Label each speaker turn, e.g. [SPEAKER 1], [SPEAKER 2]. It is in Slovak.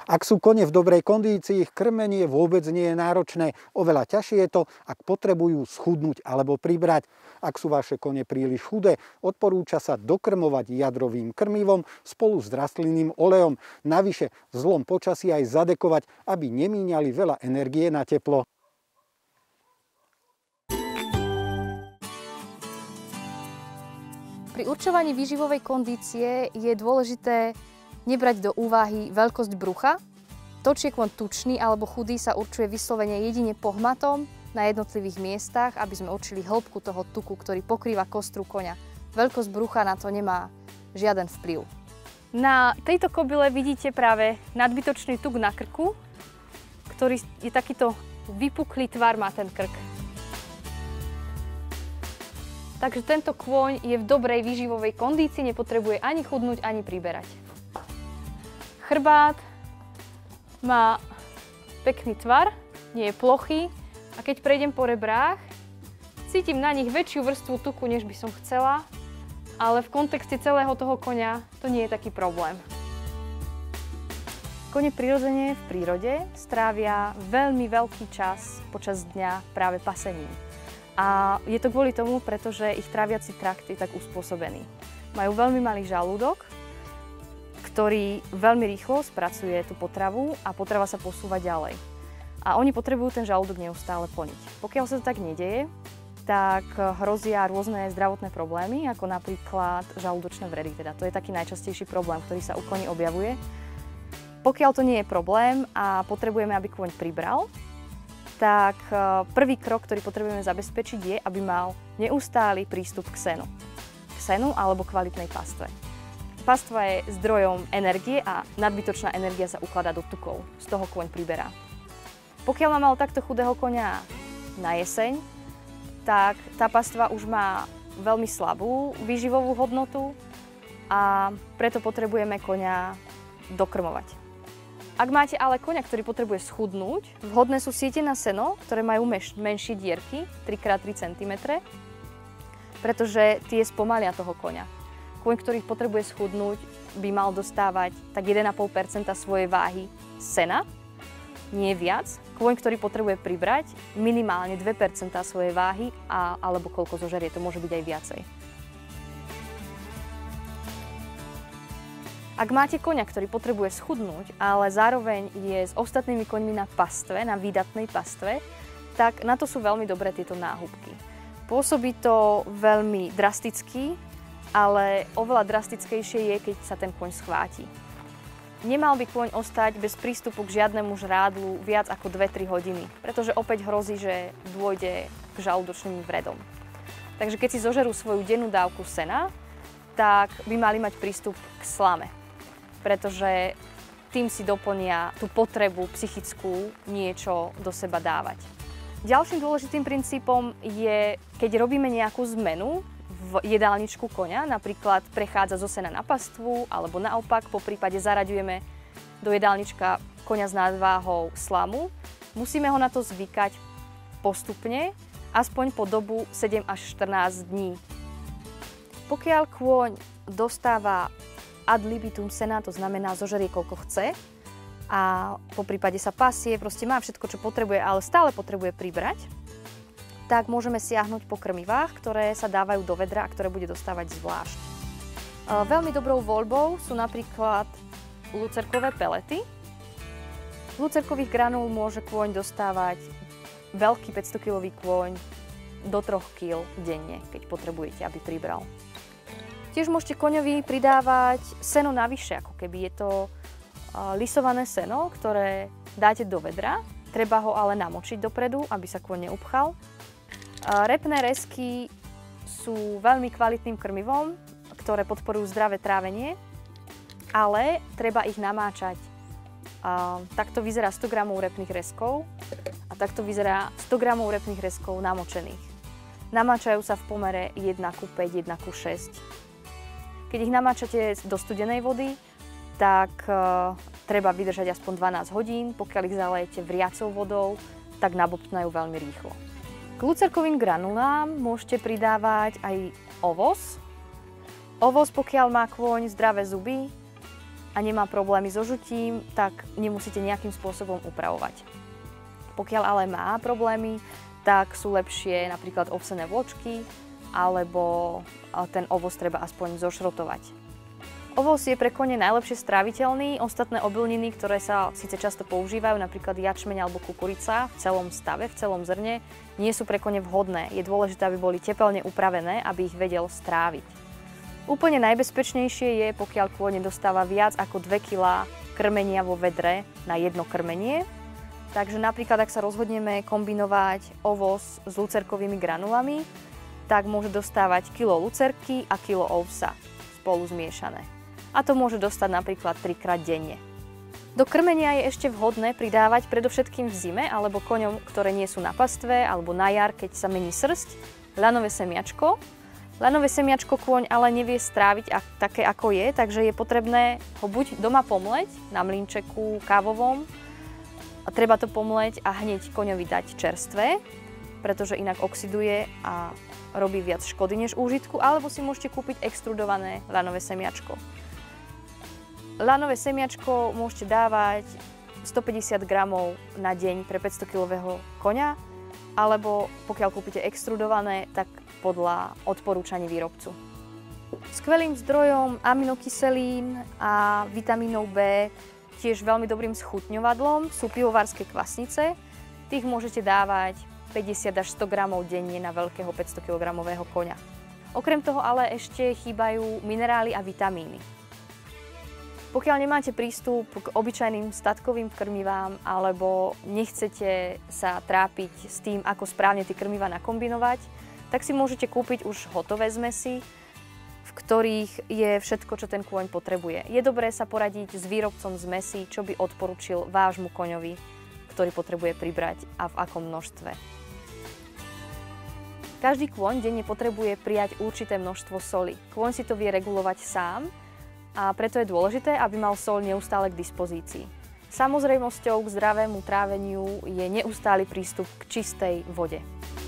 [SPEAKER 1] Ak sú kone v dobrej kondícii, ich krmenie vôbec nie je náročné. Oveľa ťažšie je to, ak potrebujú schudnúť alebo pribrať. Ak sú vaše kone príliš chudé, odporúča sa dokrmovať jadrovým krmivom spolu s rastlinným olejom. Navyše v zlom počasí aj zadekovať, aby nemíňali veľa energie na teplo.
[SPEAKER 2] Pri určovaní výživovej kondície je dôležité nebrať do úvahy veľkosť brucha. To, či je kôň tučný alebo chudý, sa určuje vyslovene jedine pohmatom na jednotlivých miestach, aby sme určili hĺbku toho tuku, ktorý pokrýva kostru koňa. Veľkosť brucha na to nemá žiaden vplyv.
[SPEAKER 3] Na tejto kobyle vidíte práve nadbytočný tuk na krku, ktorý je takýto vypuklý tvar, má ten krk. Takže tento kôň je v dobrej výživovej kondícii, nepotrebuje ani chudnúť, ani priberať. Chrbát má pekný tvar, nie je plochý a keď prejdem po rebrách, cítim na nich väčšiu vrstvu tuku, než by som chcela, ale v kontexte celého toho koňa to nie je taký problém. Kone prirodzene v prírode strávia veľmi veľký čas počas dňa práve pasením. A je to kvôli tomu, pretože ich tráviaci trakt je tak uspôsobený. Majú veľmi malý žalúdok, ktorý veľmi rýchlo spracuje tú potravu a potrava sa posúva ďalej. A oni potrebujú ten žalúdok neustále plniť. Pokiaľ sa to tak nedeje, tak hrozia rôzne zdravotné problémy, ako napríklad žalúdočné vredy. Teda to je taký najčastejší problém, ktorý sa u koní objavuje. Pokiaľ to nie je problém a potrebujeme, aby kôň pribral, tak prvý krok, ktorý potrebujeme zabezpečiť, je, aby mal neustály prístup k senu. K senu alebo kvalitnej pastve. Pastva je zdrojom energie a nadbytočná energia sa ukladá do tukov. Z toho kôň priberá. Pokiaľ mal takto chudého koňa na jeseň, tak tá pastva už má veľmi slabú výživovú hodnotu a preto potrebujeme koňa dokrmovať. Ak máte ale koňa, ktorý potrebuje schudnúť, vhodné sú siete na seno, ktoré majú menšie dierky, 3x3 cm, pretože tie spomalia toho koňa. Kôň, ktorý potrebuje schudnúť, by mal dostávať tak 1,5 % svojej váhy sena, nie viac. Kôň, ktorý potrebuje pribrať, minimálne 2 % svojej váhy, alebo koľko zožerie, to môže byť aj viacej. Ak máte koňa, ktorý potrebuje schudnúť, ale zároveň je s ostatnými koňmi na pastve, na výdatnej pastve, tak na to sú veľmi dobré tieto náhubky. Pôsobí to veľmi drasticky, ale oveľa drastickejšie je, keď sa ten kôň schváti. Nemal by kôň ostať bez prístupu k žiadnemu žrádlu viac ako 2-3 hodiny, pretože opäť hrozí, že dôjde k žalúdočným vredom. Takže keď si zožerú svoju dennú dávku sena, tak by mali mať prístup k slame, pretože tým si doplnia tú potrebu psychickú niečo do seba dávať. Ďalším dôležitým princípom je, keď robíme nejakú zmenu v jedálničku koňa, napríklad prechádza zo sena na pastvu, alebo naopak, poprípade zaraďujeme do jedálnička koňa s nadváhou slamu, musíme ho na to zvykať postupne, aspoň po dobu 7 až 14 dní. Pokiaľ kôň dostáva ad libitum sena, to znamená zožerie koľko chce a poprípade sa pasie, proste má všetko, čo potrebuje, ale stále potrebuje pribrať, tak môžeme siahnuť po krmivách, ktoré sa dávajú do vedra a ktoré bude dostávať zvlášť. Veľmi dobrou voľbou sú napríklad lucerkové pelety. Z lucerkových granúl môže kôň dostávať veľký 500-kilový kôň do 3 kg denne, keď potrebujete, aby pribral. Tiež môžete koňovi pridávať seno navyše, ako keby je to lisované seno, ktoré dáte do vedra. Treba ho ale namočiť dopredu, aby sa kôň neupchal. Repné rezky sú veľmi kvalitným krmivom, ktoré podporujú zdravé trávenie, ale treba ich namáčať. Takto vyzerá 100 g repných rezkov a takto vyzerá 100 g repných rezkov namočených. Namáčajú sa v pomere 1:5, 1:6. Keď ich namáčate do studenej vody, tak treba vydržať aspoň 12 hodín. Pokiaľ ich zalejete vriacou vodou, tak nabobtnajú veľmi rýchlo. K lucerkovým granulám môžete pridávať aj ovoz. Ovoz, pokiaľ má kôň zdravé zuby, a nemá problémy so žutím, tak nemusíte nejakým spôsobom upravovať. Pokiaľ ale má problémy, tak sú lepšie napríklad ovsené vločky, alebo ten ovoz treba aspoň zošrotovať. Ovoz je pre kone najlepšie stráviteľný, ostatné obilniny, ktoré sa síce často používajú, napríklad jačmeň alebo kukurica v celom stave, v celom zrne, nie sú pre kone vhodné. Je dôležité, aby boli tepelne upravené, aby ich vedel stráviť. Úplne najbezpečnejšie je, pokiaľ kôň dostáva viac ako 2 kg krmenia vo vedre na jedno krmenie. Takže napríklad, ak sa rozhodneme kombinovať ovoz s lucerkovými granulami, tak môže dostávať kilo lucerky a kilo ovsa spolu zmiešané. A to môže dostať napríklad 3-krát denne. Do krmenia je ešte vhodné pridávať predovšetkým v zime alebo koňom, ktoré nie sú na pastve, alebo na jar, keď sa mení srsť, ľanové semiačko. Ľanové semiačko kôň ale nevie stráviť také, ako je, takže je potrebné ho buď doma pomleť na mlynčeku kávovom, a treba to pomleť a hneď koňovi dať čerstvé, pretože inak oxiduje a robí viac škody než úžitku, alebo si môžete kúpiť extrudované ľanové semiačko. Ľanové semiačko môžete dávať 150 g na deň pre 500-kilového koňa, alebo pokiaľ kúpite extrudované, tak podľa odporúčaní výrobcu. Skvelým zdrojom aminokyselín a vitamínov B, tiež veľmi dobrým schutňovadlom, sú pivovarské kvasnice. Tých môžete dávať 50 až 100 g denne na veľkého 500 kg koňa. Okrem toho ale ešte chýbajú minerály a vitamíny. Pokiaľ nemáte prístup k obyčajným statkovým krmivám alebo nechcete sa trápiť s tým, ako správne tie krmivá nakombinovať, tak si môžete kúpiť už hotové zmesy, v ktorých je všetko, čo ten kôň potrebuje. Je dobré sa poradiť s výrobcom zmesí, čo by odporučil vášmu koňovi, ktorý potrebuje pribrať a v akom množstve. Každý kôň denne potrebuje prijať určité množstvo soli. Kôň si to vie regulovať sám a preto je dôležité, aby mal soľ neustále k dispozícii. Samozrejmosťou k zdravému tráveniu je neustály prístup k čistej vode.